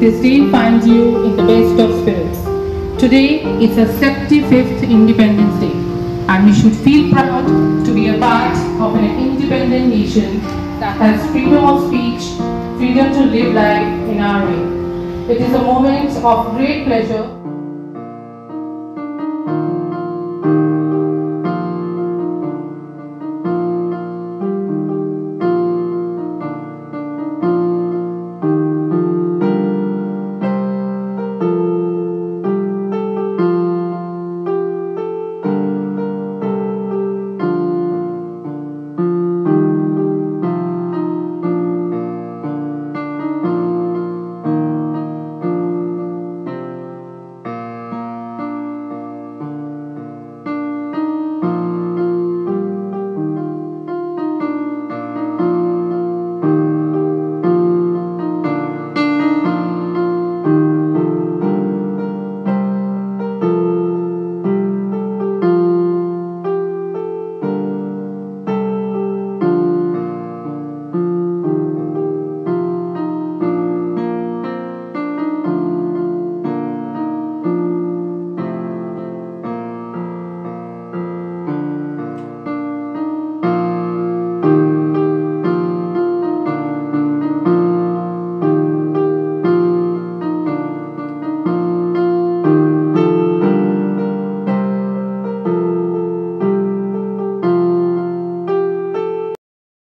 this day finds you in the best of spirits. Today is our 75th Independence Day, and we should feel proud to be a part of an independent nation that has freedom of speech, freedom to live life in our way. It is a moment of great pleasure